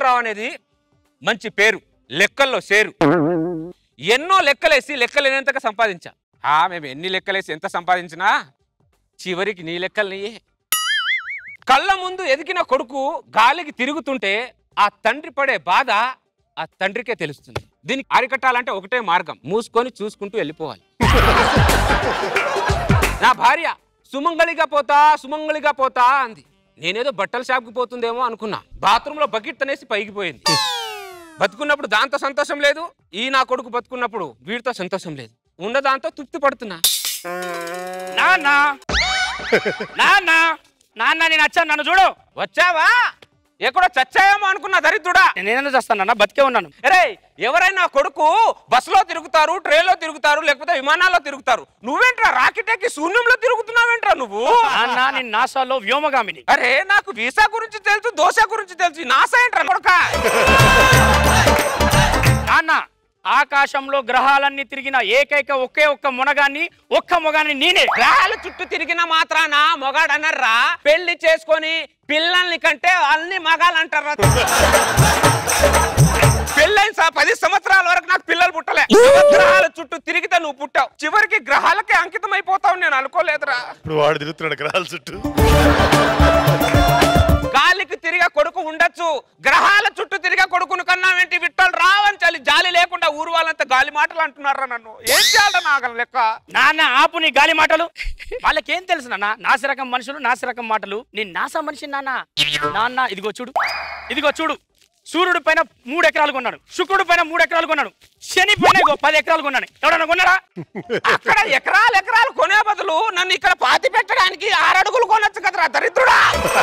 విఠలరావు అనేది మంచి పేరు, లెక్కల్లో షేరు. ఎన్నో లెక్కలేసి లెక్కలేనంతగా సంపాదించా. మేము ఎన్ని లెక్కలేసి ఎంత సంపాదించినా చివరికి నీ లెక్కలు నీయే. కళ్ళ ముందు ఎదిగిన కొడుకు గాలికి తిరుగుతుంటే ఆ తండ్రి పడే బాధ ఆ తండ్రికే తెలుస్తుంది. దీనికి అరికట్టాలంటే ఒకటే మార్గం, మూసుకొని చూసుకుంటూ వెళ్ళిపోవాలి. నా భార్య సుమంగళిగా పోతా అంది. నేనేదో బట్టల షాప్కి పోతుందేమో అనుకున్నా. బాత్రూంలో బకెట్ తనేసి పైకిపోయింది. బతుకున్నప్పుడు దాంతో సంతోషం లేదు, ఈ నా కొడుకు బతుకున్నప్పుడు వీడితో సంతోషం లేదు. ఉన్న దాంతో తృప్తి పడుతున్నా. నాన్న నేను వచ్చాను, నన్ను చూడు. వచ్చావా? ఎక్కడో చచ్చాయేమో అనుకున్నా దరిద్రుడా. నేనేందుకు చేస్తానన్నా, బతికే ఉన్నాను. అరే ఎవరైనా కొడుకు బస్సులో తిరుగుతారు, ట్రైన్లో తిరుగుతారు, లేకపోతే విమానాల్లో తిరుగుతారు. నువ్వేంట్రా రాకెట్ ఎక్కి శూన్యంలో తిరుగుతున్నావేంట్రా నువ్వు? అన్న నేను నాసాలో వ్యోమగామిని. అరే నాకు వీసా గురించి తెలుసు, దోశ గురించి తెలుసు, నాసా ఏంట్రా కొడుకా? నాన్న ఆకాశంలో గ్రహాలన్నీ తిరిగిన ఏకైక ఒకే ఒక్క మొగాన్ని నేనే. గ్రహాల చుట్టూ తిరిగిన మాత్రాన మొగాడనర్రా. పెళ్లి చేసుకొని పిల్లల్ని కంటే అన్ని మగాలంటారా? పెళ్ళైన 10 సంవత్సరాల వరకు నాకు పిల్లలు పుట్టలే. గ్రహాల చుట్టూ తిరిగితే నువ్వు పుట్టావు. చివరికి గ్రహాలకే అంకితం అయిపోతావు నేను అనుకోలేదురా. ఇప్పుడు వాడు తిరుగుతున్నాడు గ్రహాల చుట్టూ. గాలికి తిరిగే కొడుకు ఉండొచ్చు, గ్రహాల చుట్టూ తిరిగే కొడుకును కన్నా ఏంటి విఠలరావు అని చలి జాలి లేకుండా ఊరు వాళ్ళంతా గాలి మాటలు అంటున్నారా? నన్ను ఏం చేయాలి నాగం లెక్క? నాన్న ఆపు నీ గాలి మాటలు. వాళ్ళకేం తెలుసు నాన్న, నాసిరకం మనుషులు నాసిరకం మాటలు. నేను నాసా మనిషి నాన్న. ఇదిగో చూడు, సూర్యుడి పైన 3 ఎకరాలు కొన్నాను, శుక్రుడి పైన 3 ఎకరాలు కొన్నాను, శని పైన 10 ఎకరాలు కొన్నాను. ఎవడన్నా కొన్నారా? అక్కడ ఎకరాలు కొనే బదులు నన్ను ఇక్కడ పాతి పెట్టడానికి 6 అడుగులు కొనొచ్చు కదరా దరిద్రుడా.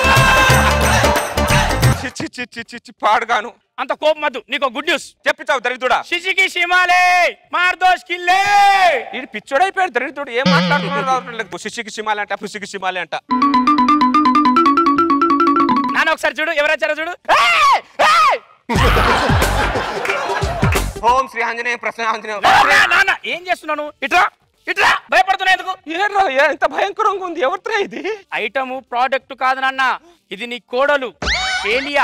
పాడుగాను. అంత కోపం వద్దు. నీకు గుడ్ న్యూస్ చెప్పిస్తావు దరిద్రుడా. శిశికి సిమాలే మార్దోష్ కిల్లే. ఇది పిచ్చోడైపోయాడు దరిద్రుడు. ఏం మాట్లాడుతున్నాడు? శిశికి సిమాలే అంట, పుసికి సిమాలే అంట. నాన్న ఒకసారి చూడు, ఎవరొచ్చారో చూడు. ఓం శ్రీ ఆంజనేయ ప్రసన్న ఆంజనేయ. నాన్న ఏం చేస్తున్నాను? ఇట్లా భయపడుతున్నా ఎందుకు? ఎంత భయంకరంగా ఉంది. ఎవరితో ఇది? ఐటము ప్రోడక్ట్ కాదు నాన్న, ఇది నీ కోడలు ఏలియా.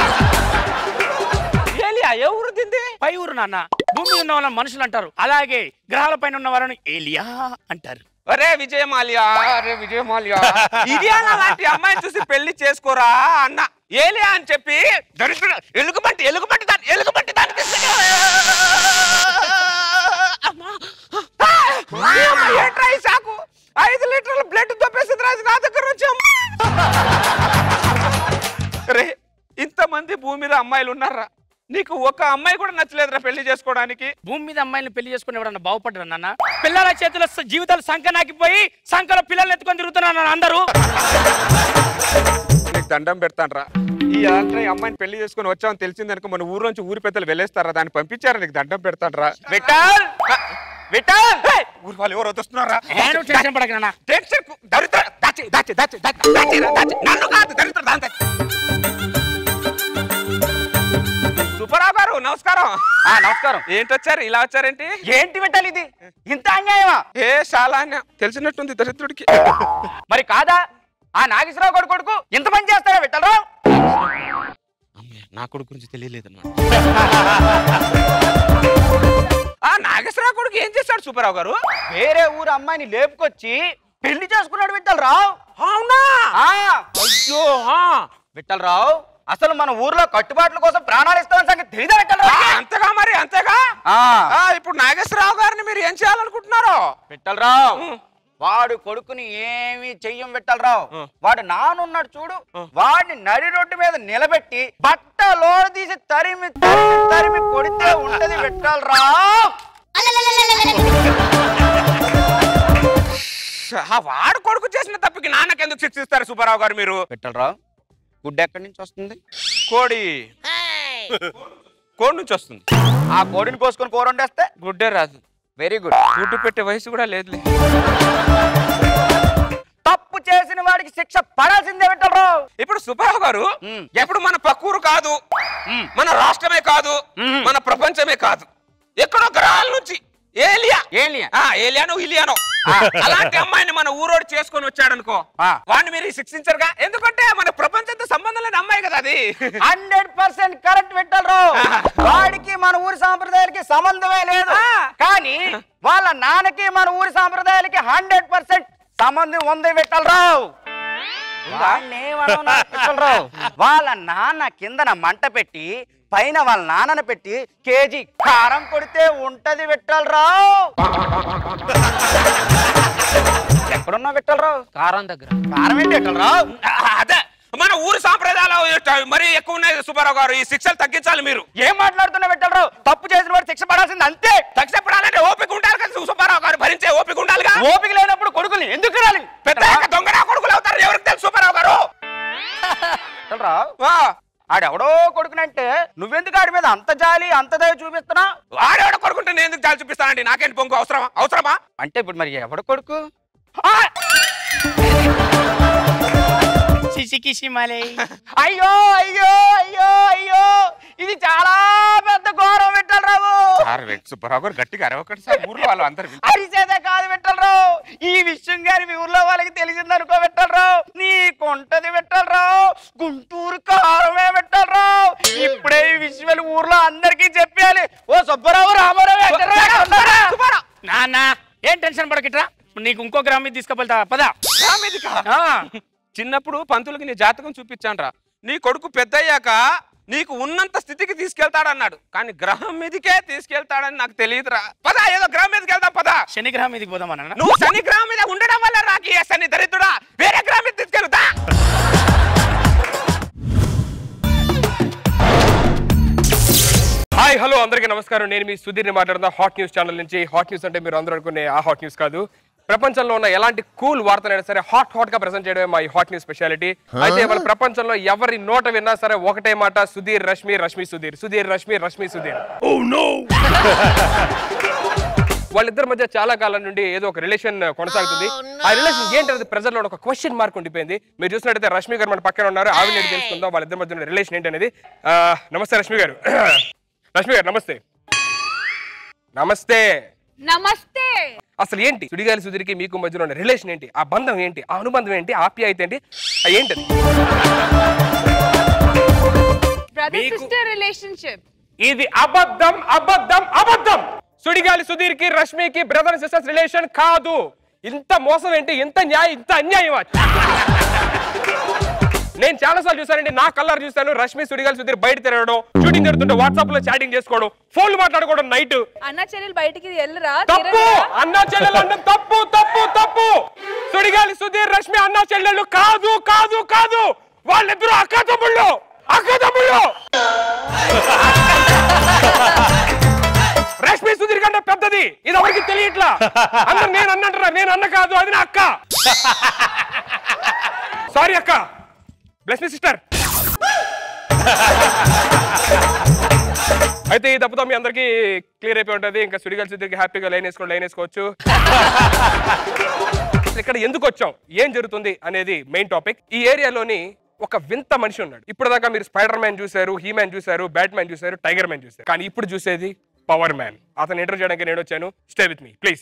ఎవరు తింది? పై ఊరు నాన్న. భూమి ఉన్న వాళ్ళని మనుషులు అంటారు, అలాగే గ్రహాల పైన ఉన్న వాళ్ళని ఏలియా అంటారు. అరే విజయమాల్యా, ఇలియానా లాంటి అమ్మాయిని చూసి పెళ్లి చేసుకోరా అన్న. ఏలియా అని చెప్పి దరిద్రుడు ఎలుగుబంటి దాన్ని ఏంట్రా ఈ సాకు? 5 లీటర్ల బ్లడ్ దొప్పేసింది రాజు నా దగ్గర వచ్చాం. రే ఇంతమంది భూమి మీద అమ్మాయిలు ఉన్నారా? నీకు ఒక అమ్మాయి కూడా నచ్చలేదురా పెళ్లి చేసుకోవడానికి? భూమి మీద అమ్మాయిని పెళ్లి చేసుకుని ఎవడన్నా బాగుపడ్డా నాన్న? పిల్లల చేతుల జీవితాలు సంఖ నాకిపోయి సంఖలో పిల్లల్ని ఎత్తుకొని తిరుగుతున్నా అందరూ. నీకు దండం పెడతానరా. ఈ అమ్మాయిని పెళ్లి చేసుకుని వచ్చామని తెలిసిందనుకో మన ఊరు పెద్దలు వెళ్ళేస్తారా? దాన్ని పంపించారా? నీకు దండం పెడతానరా. ఊరు వాళ్ళు ఎవరు వస్తున్నారా? టెన్షన్ పడక నాన్న. సుబ్బారావు గారు నమస్కారం. నమస్కారం. ఏంటి వచ్చారు? ఇలా వచ్చారేంటి? ఏంటి పెట్టాలి ఇది? ఇంత అన్యాయమా? చాలా అన్యాయం. తెలిసినట్టుంది దరిద్రుడికి. మరి కాదా? ఆ నాగేశ్వరరావు కొడుకు ఇంత పని చేస్తారా విఠలరావు? నా కొడుకు గురించి తెలియలేదన్నమాట. ఆ నాగేశ్వరరావు కొడుకు ఏం చేస్తాడు సుబ్బారావు గారు? వేరే ఊరు అమ్మాయిని లేపుకొచ్చి పెళ్లి చేసుకున్నాడు విఠలరావు. అవునా? అయ్యో విఠలరావు, అసలు మన ఊర్లో కట్టుబాట్ల కోసం ప్రాణాలు ఇస్తామని సంగతి తెలియదా విఠలరావు? అంతేగా మరి, అంతేగా. ఇప్పుడు నాగేశ్వరరావు గారిని మీరు ఏం చేయాలనుకుంటున్నారు? విఠలరావు వాడు కొడుకుని ఏమీ చెయ్యం విఠలరావు. వాడు నానున్నాడు చూడు, వాడిని నడి రోడ్డు మీద నిలబెట్టి బట్టలో తీసి తరిమి కొడితే ఉంటది విఠలరావు. వాడు కొడుకు చేసిన తప్పుకి నాన్నకెందుకు శిక్షిస్తారు సుబ్బారావు గారు మీరు? విఠలరావు గుడ్డ ఎక్కడి నుంచి వస్తుంది? కోడి నుంచి వస్తుంది. ఆ కోడిని కోసుకొని కూర వండేస్తే గుడ్డే రాదు. Very good. గుడ్డు పెట్టే వయసు కూడా లేదులే. తప్పు చేసిన వాడికి శిక్ష పడాల్సిందే విఠలరావు. ఇప్పుడు సుబ్బారావు గారు ఎప్పుడు మన పక్కూరు కాదు, మన రాష్ట్రమే కాదు, మన ప్రపంచమే కాదు, ఎక్కడో గ్రహాల నుంచి ఏలియానో ఇలియానో అలాంటి అమ్మాయిని మన ఊరోడు చేసుకొని వచ్చాడనుకో వాడిని మీరు శిక్షించరుగా, ఎందుకంటే మన ప్రపంచంతో సంబంధం లేని అమ్మాయి కదా అది. 100% కరెక్ట్ పెట్టారు. వాడికి మన ఊరి సాంప్రదాయాలకి సంబంధమే లేదు, కానీ వాళ్ళ నాన్నకి మన ఊరి సాంప్రదాయాలకి 100% సంబంధం ఉంది పెట్టాలరావు. వాళ్ళ నాన్న కిందన మంట పెట్టి పైన వాళ్ళ నాన్నను పెట్టి కేజీ కారం కొడితే ఉంటది విఠలరావు. ఎక్కడున్నా విఠలరావు? కారం దగ్గర. కారం ఏంటి విఠలరావు? అదే మన ఊరి సాంప్రదాయాలు మరీ ఎక్కువ ఉన్నాయి సుబ్బారావు గారు, ఈ శిక్షలు తగ్గించాలి. మీరు ఏం మాట్లాడుతున్నా విఠలరావు? తప్పు చేసిన వాడు శిక్ష పడాల్సింది అంతే. శిక్ష పడాలంటే ఓపిక ఉండాలి కదా సుబ్బారావు గారు, భరించే ఓపిక ఉండాలిగా. ఓపిక లేనప్పుడు కొడుకుని ఎందుకు రాలి? పెద్ద దొంగ కొడుకులు అవుతారు, ఎవరికి తెలుసు సుబ్బారావు గారు? ఆడెవడో కొడుకునంటే నువ్వెందుకు ఆడి మీద అంత జాలి అంత దయ చూపిస్తున్నా? ఆడెవడో కొడుకుంటే నేను ఎందుకు జాలి చూపిస్తానండి? నాకేంటి పొంగు అవసరమా? అంటే ఇప్పుడు మరి ఎవడ కొడుకు? అయ్యో అయ్యో అయ్యో అయ్యో, ఇది చాలా పెద్ద ఘోరం విఠలరావు. సుబ్బారావు గారు గట్టిగా అరవకండి సార్, ఊర్లో వాళ్ళు అందరు అరిచేదే కాదు విఠలరావు, ఈ విషయం గారి మీ ఊర్లో వాళ్ళకి తెలిసిందనుకో విఠలరావు, నీకుంటది విఠలరావు, గుంటూరు కారమే విఠలరావు. ఇప్పుడే ఈ విషయం ఊర్లో అందరికీ చెప్పాలి. ఓ సుబ్బారావు రామారావు నాన్న ఏం టెన్షన్ పడకిట్రా, నీకు ఇంకో గ్రామం మీద తీసుకుపోతా పదా. చిన్నప్పుడు పంతులకి నీ జాతకం చూపించాను రా, నీ కొడుకు పెద్దయ్యాక నీకు ఉన్నంత స్థితికి తీసుకెళ్తాడన్నాడు, కానీ గ్రహం మీదకే తీసుకెళ్తాడని నాకు తెలియదురా. పదా ఏదో గ్రహం మీదకి వెళ్దాం పదా. శని గ్రహం మీదకి పోదామన్నా? నువ్వు శని గ్రహం మీద ఉండడం వల్ల రాకి శని దరిద్రుడా, వేరే గ్రహం మీద తీసుకెళ్తా. హాయ్ హలో అందరికీ నమస్కారం. నేను మీ సుధీర్ని మాట్లాడుతున్నా హాట్ న్యూస్ ఛానల్ నుంచి. హాట్ న్యూస్ అంటే మీరు అందరూ అనుకునే ఆ హాట్ న్యూస్ కాదు, ప్రపంచంలో ఉన్న ఎలాంటి కూల్ వార్తనైనా సరే హాట్ గా ప్రెజెంట్ చేయడమే మా ఈ హాట్ న్యూస్ స్పెషాలిటీ. అయితే మన ప్రపంచంలో ఎవరి నోట విన్నా సరే ఒకటే మాట, సుధీర్ రష్మి, రష్మి సుధీర్, సుధీర్ రష్మి, రష్మి సుధీర్. వాళ్ళిద్దరి మధ్య చాలా కాలం నుండి ఏదో ఒక రిలేషన్ కొనసాగుతుంది. ఆ రిలేషన్ ఏంటనేది ప్రజల్లో ఒక క్వశ్చన్ మార్క్ ఉండిపోయింది. మీరు చూసినట్టయితే రష్మి గారు మన పక్కన ఉన్నారు, ఆవిడ తెలుసుకుందాం వాళ్ళిద్దరి మధ్య ఉన్న రిలేషన్ ఏంటనేది. నమస్తే రష్మి గారు. రష్మి గారు నమస్తే. నమస్తే. నమస్తే. అసలు ఏంటి సుడిగాలి సుధీర్కి మీకు మధ్యలో ఉన్న రిలేషన్ ఏంటి? ఆ బంధం ఏంటి? ఆ అనుబంధం ఏంటి? ఆప్యాయత ఏంటి? ఏంటది? Brother sister relationship. ఇది అబద్ధం అబద్ధం అబద్ధం. సుడిగాలి సుధీర్కి రష్మికి బ్రదర్ సిస్టర్స్ రిలేషన్ కాదు. ఇంత మోసం ఏంటి? ఇంత న్యాయం, ఇంత అన్యాయం. నేను చాలా సార్లు చూసానండి, నా కలర్ చూసాను. రష్మి సుడిగాలి సుధీర్ బయట తిరగడం, షూటింగ్ జరుగుతుంటే వాట్సాప్ లో చాటింగ్ చేసుకోవడం, ఫోన్లు మాట్లాడుకోవడం నైట్. అన్న చెల్లెలు బయటికి వెళ్ళరా? తప్పు. అన్న చెల్లెలు అంటే తప్పు తప్పు తప్పు. సుడిగాలి సుధీర్ రష్మి అన్న చెల్లెలు కాదు కాదు కాదు, వాళ్ళిద్దరూ అక్క తమ్ముళ్ళు. అక్క తమ్ముళ్ళు. రష్మి సుధీర్ కంటే పెద్దది, ఇది ఎవరికి తెలియట్లా. అందరు నేను అన్నంటారా, నేను అన్న కాదు, అది నా అక్క. సారీ అక్క. Bless me sister. అయితే ఈ తప్పుతో మీ అందరికి క్లియర్ అయిపోయి ఉంటుంది. ఇంకా సుడిగాలి సుధీర్కి హ్యాపీగా లైన్ వేసుకోవచ్చు. ఇక్కడ ఎందుకు వచ్చాం, ఏం జరుగుతుంది అనేది మెయిన్ టాపిక్. ఈ ఏరియాలోని ఒక వింత మనిషి ఉన్నాడు. ఇప్పుడు దాకా మీరు స్పైడర్ మ్యాన్ చూసారు, హీ మ్యాన్ చూసారు, బ్యాట్ మ్యాన్ చూసారు, టైగర్ మ్యాన్ చూసారు, కానీ ఇప్పుడు చూసేది పవర్ మ్యాన్. అతను ఇంటర్వ్యూ చేయడానికి నేను వచ్చాను. Stay with me please.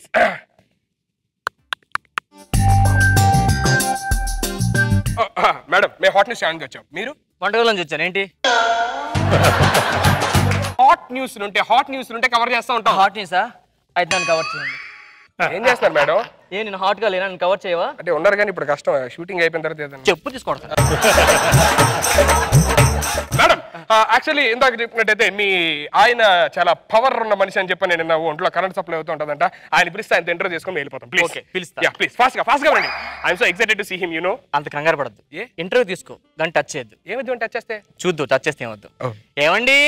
Madam, మేము హాట్ న్యూస్ ఛానల్కి వచ్చాం. మీరు వంటగదిలో నుంచి వచ్చాను. ఏంటి హాట్ న్యూస్ ఉంటే కవర్ చేస్తూ ఉంటాం. హాట్ న్యూసా? అయితే నన్ను కవర్ చేయండి. ఏం చేస్తారు మేడం? నేను హాట్ గా లేనా, నన్ను కవర్ చేయవా? అంటే ఉన్నారు కానీ ఇప్పుడు కష్టం, షూటింగ్ అయిపోయిన తర్వాత చెప్పు తీసుకోవడం. మేడం, యాక్చువల్లీ ఇందాక చెప్పినట్టయితే మీ ఆయన చాలా పవర్ ఉన్న మనిషి అని చెప్పి నేను ఒంట్లో కరెంట్ సప్లై అవుతూ ఉంటుందంట. ఆయన పిలిస్తే ఆయన ఇంటర్వ్యూ చేసుకొని వెళ్ళిపోతాం. ప్లీజ్. ఓకే, పిలుస్తా. యా ప్లీజ్, ఫాస్ట్ గా రండి. I'm so excited to see him. You know. అంత కంగారు పడద్దు. ఇంటర్వ్యూ తీసుకో, దాన్ని టచ్ చేయొద్దు. ఏమవుతుంది టచ్ చేస్తే? చూద్దు, టచ్ చేస్తే ఏమవుద్దు. ఏమండి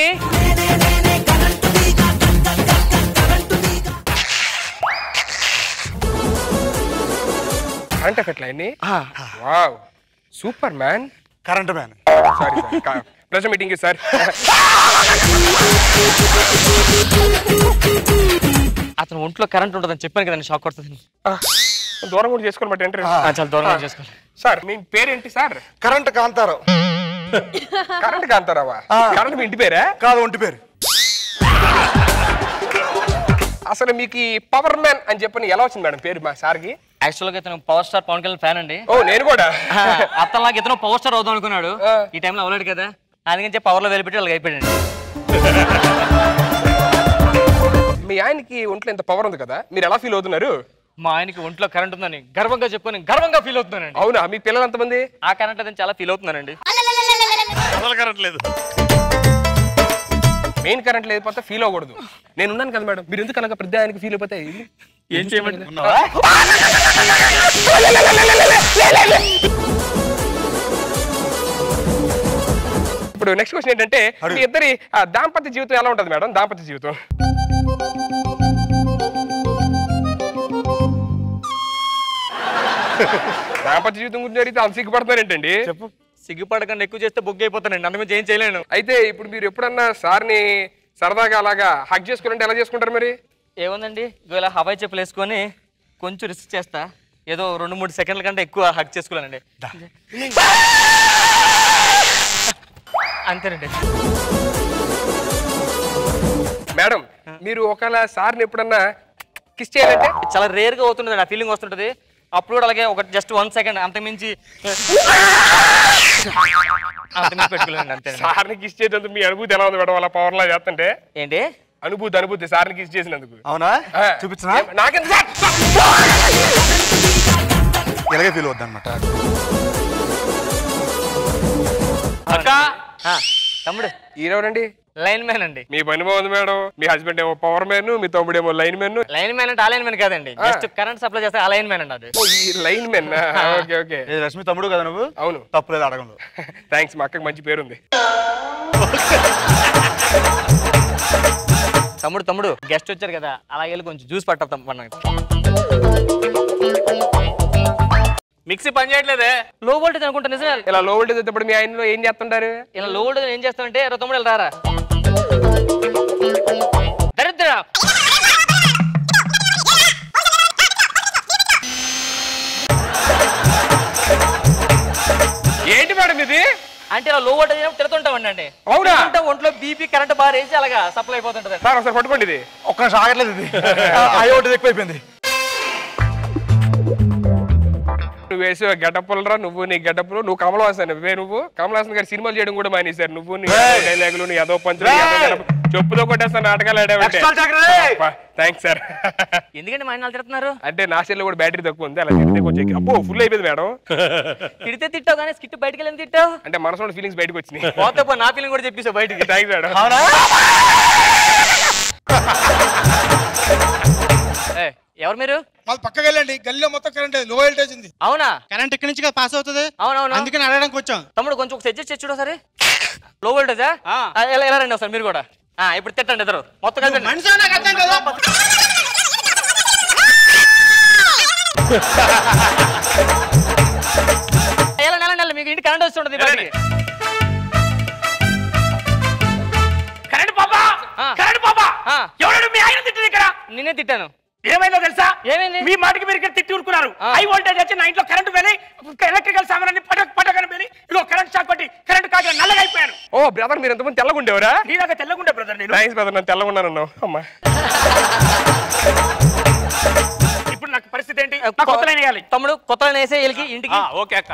current effect line. Wow, super man. Current man. Sorry pressure meeting sir. అతను ఒంట్లో కరెంట్ ఉంటుందని చెప్పాను కదండి, షాక్ కొడుతుంది. దూరం కూడా చేసుకోవాలి ఇంటర్వ్యూ. చాలా దూరంగా చేసుకోవాలి. సార్ మీ పేరేంటి సార్? కరెంట్ కాంతారావు. కరెంట్ కాంతారావా? కరెంట్ మీ ఇంటి పేరా? కాదు, ఒంటి పేరు. అసలు మీకు ఈ పవర్ మ్యాన్ అని చెప్పని ఎలా వచ్చింది మేడం పేరు మా సార్కి? యాక్చువల్ గా ఇతను power star Pawan Kalyan fan అండి. ఓ నేను కూడా. అతనిలాగా ఇతను పవర్ స్టార్ అవుదాం అనుకున్నాడు, ఈ టైంలో అవ్వలేడు కదా, అందుకని చెప్పి పవర్ లో వెళ్ళిపెట్టి వాళ్ళకి అయిపోయాడు. మీ ఆయనకి ఒంట్లో ఎంత పవర్ ఉంది కదా, మీరు ఎలా ఫీల్ అవుతున్నారు? మా ఆయనకి ఒంట్లో కరెంట్ ఉందని గర్వంగా చెప్పుకొని గర్వంగా ఫీల్ అవుతున్నానండి. అవునా? మీ పిల్లలు ఎంతమంది? ఆ కరెంట్ అదని చాలా ఫీల్ అవుతున్నానండి. కరెంట్ లేదు, మెయిన్ కరెంట్ లేకపోతే ఫీల్ అవ్వకూడదు. నేను ఉన్నాను కదా మేడం, మీరు ఎందుకు అలాగా పెద్ద ఆయనకి ఫీల్ అయిపోతే ఏం చేయమండి? ఇప్పుడు నెక్స్ట్ క్వశ్చన్ ఏంటంటే, మీ ఇద్దరి దాంపత్య జీవితం ఎలా ఉంటుంది మేడం? దాంపత్య జీవితం దాంపత్య జీవితం గురించి అడిగితే అంత సిగ్గుపడుతున్నారు ఏంటండి? చెప్పు. సిగ్గుపడకుండా ఎక్కువ చేస్తే బుక్ అయిపోతానండి, అందుకే ఏం చేయలేను. అయితే ఇప్పుడు మీరు ఎప్పుడన్నా సార్ని సరదాగా అలాగా హగ్ చేసుకోవాలంటే ఎలా చేసుకుంటారు మరి? ఏముందండి, ఇలా హవాయి చెప్పులు వేసుకొని కొంచెం రిస్క్ చేస్తా, ఏదో 2-3 సెకండ్ల కంటే ఎక్కువ హగ్ చేసుకోలేనండి, అంతేనండి. మేడం మీరు ఒకవేళ సార్ని ఎప్పుడన్నా కిస్ చేయాలంటే? చాలా రేర్ గా అవుతుంటది, ఆ ఫీలింగ్ వస్తుంటది. అప్పుడు కూడా అలాగే ఒక జస్ట్ 1 సెకండ్, అంతకుమించి పెట్టుకోలేండి అంతే. సార్ని కిస్ చేసేందుకు మీ అనుభూతి ఎలా ఉంది మేడం అలా పవర్ లా చేస్తుంటే? ఏంటి అనుభూతి సార్ని కిస్ చేసినందుకు? అవునా? చూపించనా? నాకెంత ఇలాగే ఫీల్ అవుద్ది అనమాట. అక్క తమ్ముడు ఈరోనండి లైన్ మ్యాన్ అండి. మీ పని బాగుంది మేడం. మీ హస్బెండ్ ఏమో పవర్ మ్యాన్, మీ తమ్ముడు ఏమో లైన్ మ్యాన్. లైన్ మ్యాన్ అంటే ఆ లైన్ మ్యాన్ కాదండి, జస్ట్ కరెంట్ సప్లై చేస్తే ఆ లైన్ మ్యాన్ అండి. అది ఈ line man. Okay okay. Rashmi తమ్ముడు కదా నువ్వు? అవును. తప్పులేదు అడగంలో. థ్యాంక్స్, మా అక్కకి మంచి పేరుంది. తమ్ముడు గెస్ట్ వచ్చారు కదా, అలాగే వెళ్ళి కొంచెం జ్యూస్ పట్టం పండుగ. మిక్సీ పని చేయట్లేదే, లో వోల్టేజ్ అనుకుంటా. నిజమే, ఇలా లో వోల్టేజ్ వచ్చేటప్పుడు మీ ఆయనలో ఏం చేస్తుంటారు? ఇలా లో వోల్టేజ్ ఏం చేస్తామంటే, తమ్ముడు ఇలా రారా దరిద్ర ఏంటి మేడం ఇది? అంటే ఇలా లో వోల్టేజ్ తిడుతుంటామండి. అవునా? ఒంట్లో బీపీ కరెంట్ బాగా వేసి అలాగా సప్లై అయిపోతుంటది. సార్ ఒకసారి పట్టుకోండి ఇది. ఒక్క నిమిషం ఆగట్లేదు, ఇది అయ్యోటి ఎక్కువైపోయింది. నువ్వు వేసే గెటప్పులరా, నువ్వు నీ గెటప్పులు. నువ్వు కమల్ హాసన్, నువ్వు కమల్ హాసన్ గారి సినిమాలు చేయడం కూడా మానేశారు. నువ్వు నీ డైలాగులు, నీ అదో పంచులు, చెప్పుతో కొట్టేస్తాను నాటకాలు ఆడావంటే. Thanks sir. ఎందుకంటే మా ఆయన తిడుతున్నారు అంటే నా సెల్ కూడా బ్యాటరీ తక్కువ ఉంది, అలా తిడితే కొంచెం అబ్బో ఫుల్ అయిపోయింది మేడం. తిడితే తిట్టావు కానీ స్కిట్ బయటకి వెళ్ళి తిట్టావు అంటే మనసులో ఫీలింగ్స్ బయటకు వచ్చినాయి. పోతే నా ఫీలింగ్ కూడా చెప్పేసావు బయటికి. Thanks madam. ఎవరు మీరు? మాది పక్కకి వెళ్ళండి, గల్లీలో మొత్తం కరెంట్ లో వోల్టేజ్ ఉంది. అవునా? కరెంట్ ఎక్కడి నుంచి పాస్ అవుతుంది. అవునవును, అందుకని అడగడానికి వచ్చాం. తమ్ముడు కొంచెం ఒక సెట్ చేసి చూడ సరే. లో వోల్టేజా? ఎలా రండి ఒకసారి మీరు కూడా. ఇప్పుడు తిట్టండి ఇద్దరు మొత్తం కలిపి. మనిషి నాకు అర్థం కదా. నెల మీకు ఇంటి కరెంట్ వస్తుంటది. కరెంట్ పాపా, కరెంట్ పాపా, ఎవరు మీ ఆయన తిట్టింది ఇక్కడ? నేనే తిట్టాను. ఏమైందో తెలుసా? ఏమైంది? మీ మాటకి మీరు ఇక్కడ తిట్టి ఊరుకున్నారు. హై వోల్టేజ్ వచ్చి నా ఇంట్లో కరెంట్ వెళ్ళి ఎలక్ట్రికల్ సామాన్ని పటకని వెళ్ళి ఇదిగో కరెంట్ షాక్ కొట్టి కరెంట్ కాక నల్లగా అయిపోయాను. ఓ బ్రదర్, మీరు ఎంతమంది తెల్లగుండేవరా? నీలాగా తెల్లగుండే బ్రదర్ నేను. థ్యాంక్స్ బ్రదర్, నేను తెల్లగున్నాను. అమ్మా ఇప్పుడు నాకు పరిస్థితి ఏంటి? కొత్త లైన్ వేయాలి. తమ్ముడు కొత్త లైన్ వేసే వీళ్ళకి ఇంటికి. ఓకే అక్క,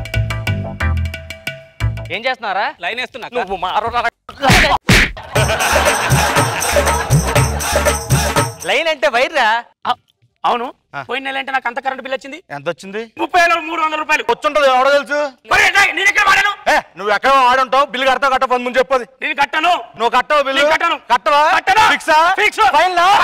ఏం చేస్తున్నారా? లైన్ వేస్తున్నా. నువ్వు మారోరా. లైన్ అంటే వైర్రా. అవును, పోయిన నెల అంటే నాకు అంత కరెంట్ బిల్ వచ్చింది. ఎంత వచ్చింది? 30,300 రూపాయలు వచ్చుంటది, ఎవడో తెలుసు. నేను ఎక్కడ వాడాను? నువ్వు ఎక్కడ ఆడుంటావు? బిల్లు కడతావు కట్టవు ముందు చెప్పది. నేను కట్టాను. నువ్వు కట్టవు బిల్లు? నేను కట్టాను. కట్టవా? కట్టను. ఫిక్సా? ఫిక్స్. ఫైన్ లా?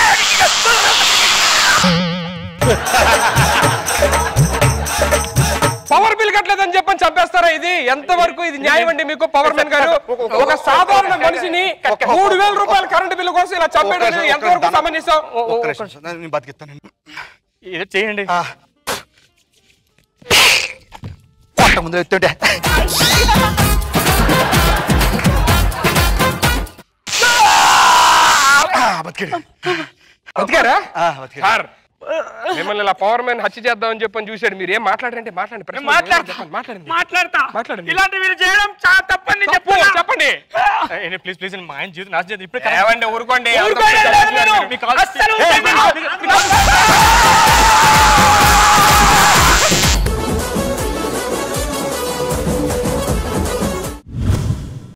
పవర్ బిల్ కట్టలేదని చెప్పని చంపేస్తారా? ఇది ఎంతవరకు ఇది న్యాయం అండి మీకు? పవర్ మ్యాన్ గారు ఒక సాధారణ మనిషిని 3,000 రూపాయల కరెంట్ బిల్లు కోసం ఇలా చంపేయడం ఎంతవరకు సమంజసం? నేను బతికిస్తాను. ఇది చేయండి. ముందు ఎత్తుంటే బతికారా? సార్ మిమ్మల్ని ఇలా పవర్ మ్యాన్ హత్య చేద్దామని చెప్పని చూశాడు. మీరు ఏం మాట్లాడారంటే మాట్లాడండి. ప్రశ్న మాట్లాడండి. మాట్లాడండి. ఇలాంటి మీరు చేయడం చాలా తప్పని తప్పు, చెప్పండి. ప్లీజ్ ప్లీజ్ మా ఆయన జీవితం నాశనం చేద్దాం. ఇప్పుడు ఏవండి ఊరుకోండి. అస్సలు